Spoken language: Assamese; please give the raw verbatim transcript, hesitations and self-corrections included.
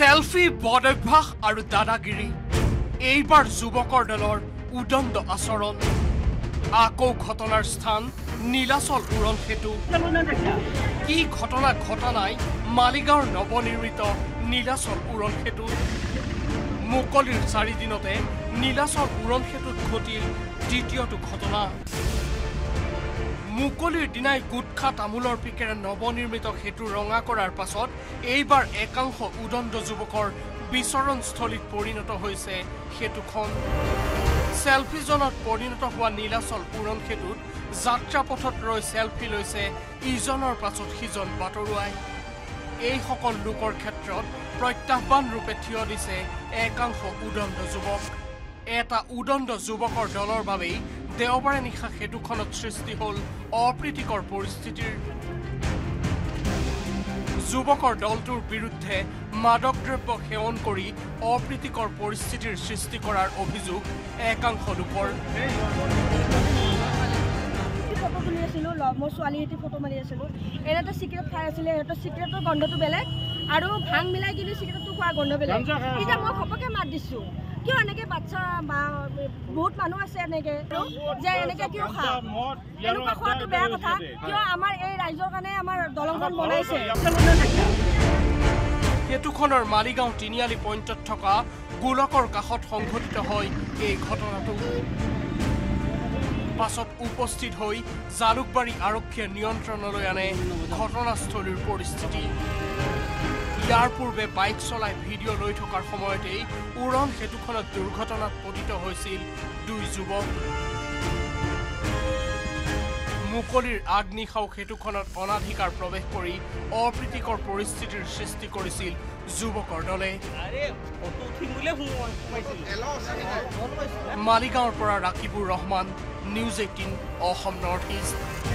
সেলফি বদভ্যাস আৰু দাদাগিৰি এইবাৰ যুৱকৰ দলৰ উদণ্ড আচৰণ আকৌ ঘটনাৰ স্থান নীলাচল উৰণ সেতু কি ঘটনা ঘটা নাই মালিগাঁৱৰ নৱনিৰ্মিত নীলাচল উৰণ সেতু মুকলিৰ চাৰি দিনতে নীলাচল উৰণ সেতুত ঘটিল দ্বিতীয়টো ঘটনা মুকলিৰ দিনাই গুটখা তামোলৰ পিকেৰে নৱনিৰ্মিত সেতু ৰঙা কৰাৰ পাছত এইবাৰ একাংশ উদণ্ড যুৱকৰ বিচৰণস্থলীত পৰিণত হৈছে সেতুখন সেলফি জনত পৰিণত হোৱা নীলাচল উৰণ সেতুত যাত্ৰাপথত ৰৈ সেলফি লৈছে ইজনৰ পাছত সিজন বাটৰুৱাই এই সকল লোকৰ ক্ষেত্ৰত প্ৰত্যাহ্বান ৰূপে থিয় দিছে একাংশ উদণ্ড যুৱক এটা উদণ্ড যুৱকৰ দলৰ বাবেই দেওবাৰে নিশা সেতুখনত সৃষ্টি হল অপ্ৰীতিকৰ পৰিস্থিতিৰ যুৱকৰ দলটোৰ বিৰুদ্ধে মাদক দ্ৰব্য সেৱন কৰি অপ্ৰীতিকৰ পৰিস্থিতিৰ সৃষ্টি কৰাৰ অভিযোগ একাংশ লোকৰ ফটো তুলি আছিলো মোৰ ছোৱালীহেঁতি ফটো মাৰি আছিলো এনেটা চিগাৰেট খাই আছিলে সিহঁতৰ চিগাৰেটৰ গন্ধটো বেলেগ আৰু ভাং মিলাই কিনি চিগাৰেটটো খোৱা গন্ধ বেলেগ এতিয়া মই ঘপকে মাত দিছো কিয় এনেকে বাচ্চা বা বহুত মানুহ আছে এনেকে যে এনেকে কিয় খা এনেকুৱা খোৱাটো বেয়া কথা কিয় আমাৰ এই ৰাইজৰ কাৰণে আমাৰ দলংখন বনাইছে সেতুখনৰ মালিগাঁও তিনিআলি পইণ্টত থকা গোলকৰ কাষত সংঘটিত হয় এই ঘটনাটো পাছত উপস্থিত হৈ জালুকবাৰী আৰক্ষীয়ে নিয়ন্ত্ৰণলৈ আনে ঘটনাস্থলীৰ পৰিস্থিতি ইয়াৰ পূৰ্বে বাইক চলাই ভিডিঅ' লৈ থকাৰ সময়তেই উৰণ সেতুখনত দুৰ্ঘটনাত পতিত হৈছিল দুই যুৱক মুকলিৰ আগনিশাও সেতুখনত অনাধিকাৰ প্ৰৱেশ কৰি অপ্ৰীতিকৰ পৰিস্থিতিৰ সৃষ্টি কৰিছিল যুৱকৰ দলে মালিগাঁৱৰ পৰা Rakibur Rahman News Eighteen Assam North east